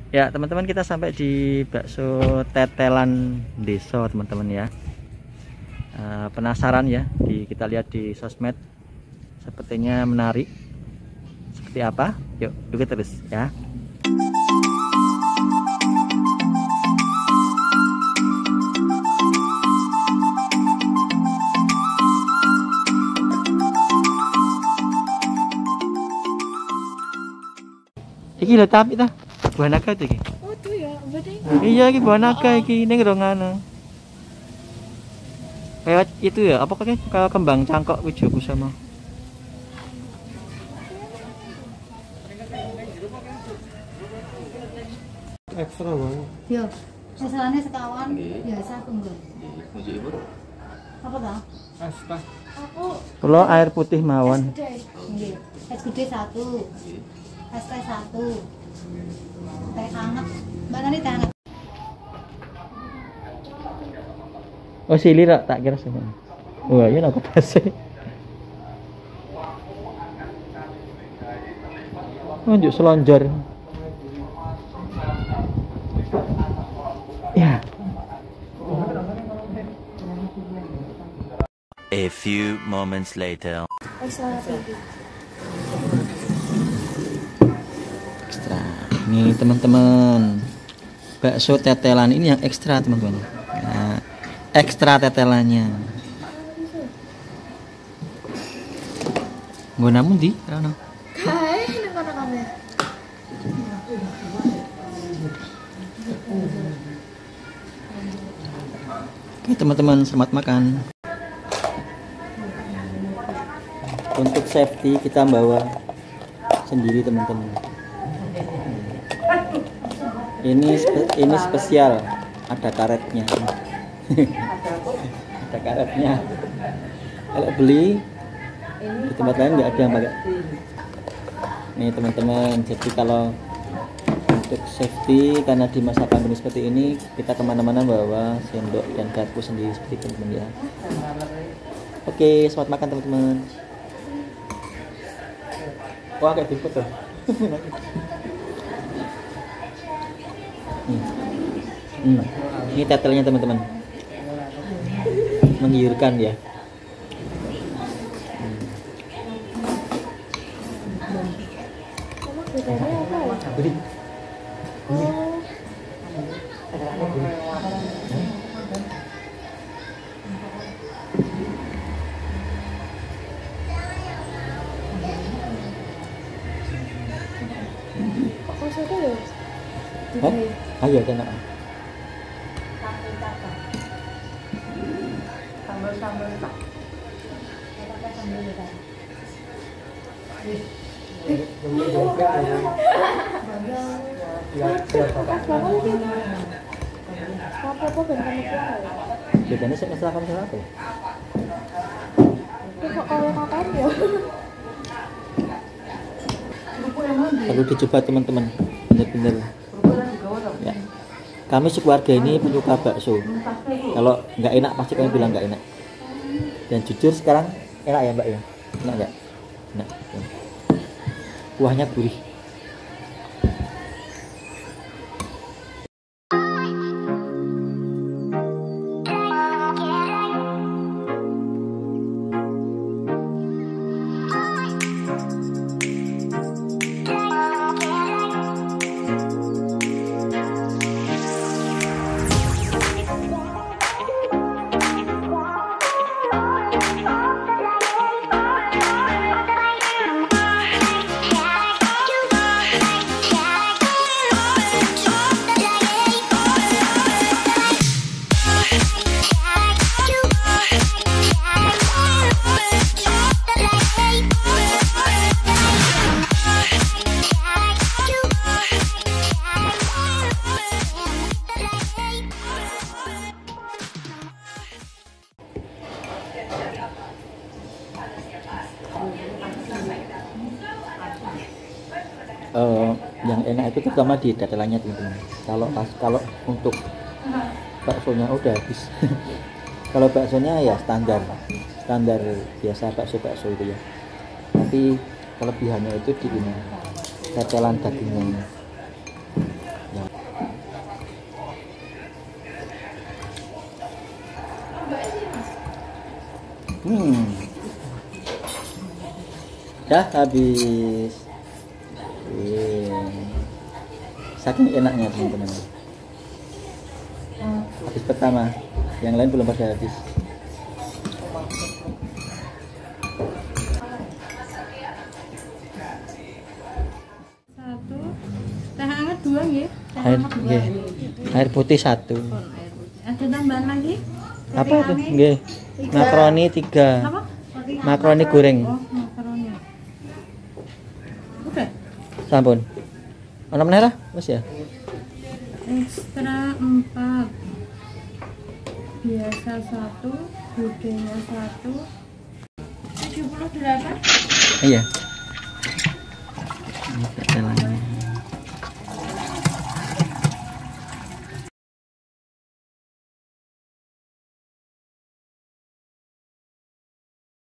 Ya teman-teman, kita sampai di bakso tetelan desa teman-teman ya. Penasaran ya, kita lihat di sosmed, sepertinya menarik. Seperti apa? Yuk ikuti terus ya. Iki lho tapi ta, buah naga iki. Oh tuh ya, berarti. Iya iki buah naga iki ning rongan. Kayak itu ya, apa kayak kembang cangkok wijoku sama. Ekstra banget. Yo, sesalahnya sekawan biasa tunggu. Apa dah? Asta. Aku Kalau air putih mawon. es gede 1. Es teh 1. Teh hangat. Mbak Nani teh hangat. Oh silir tak kira sih. Wah iya aku pasti. Lanjut selonjor. Ya. A few moments later. Ekstra tinggi. Ekstra. Nih teman-teman, bakso tetelan ini yang ekstra teman-teman. Nah, ekstra tetelannya. Gue namun di Rano. Kai, nak kamu. Oke teman-teman, selamat makan. Untuk safety kita bawa sendiri teman-teman. Ini spesial, ada karetnya. Ada karetnya. Kalau beli di tempat lain nggak ada yang pakai. Nih teman-teman, jadi kalau untuk safety karena di masa pandemi seperti ini kita kemana-mana bawa sendok dan garpu sendiri seperti itu teman-teman ya. Oke, selamat makan teman-teman. Wah kayak di foto. Ini tetelnya teman-teman, menggiurkan ya. Bedanya apa ya? Maksudnya ya? Hah? Ayo enak. Sambal tak. Apa ben kamu pulang? Bedanya saya masalah kamu apa? Kok kalau kapan ya? Perlu dicoba teman-teman, bener-bener. Ya. Kami sekeluarga ini penyuka bakso. Kalau nggak enak pasti kami bilang nggak enak. Dan jujur sekarang enak ya Mbak ya? Enak nggak? Enak. Kuahnya gurih. Yang enak itu terutama di tetelannya teman-teman. Kalau untuk baksonya udah habis. Kalau baksonya ya standar biasa bakso itu ya. Tapi kelebihannya itu di ini tetelan dagingnya. Ya Dah habis. Saking enaknya teman-teman. Habis pertama, yang lain belum pada habis. Satu. Teh hangat 2 nggih. Teh Air, hangat 2. nggih. Air putih 1. Air putih. Ada tambahan lagi? Apa itu? Nggih. Makaroni 3. Apa? Makaroni goreng. Oh, makaroni. Udah. Sampun. Ana meneh ra? Wis ya. Ekstra 4. Biasa 1, budenya 1. 78. Iya. Ini perjalanannya.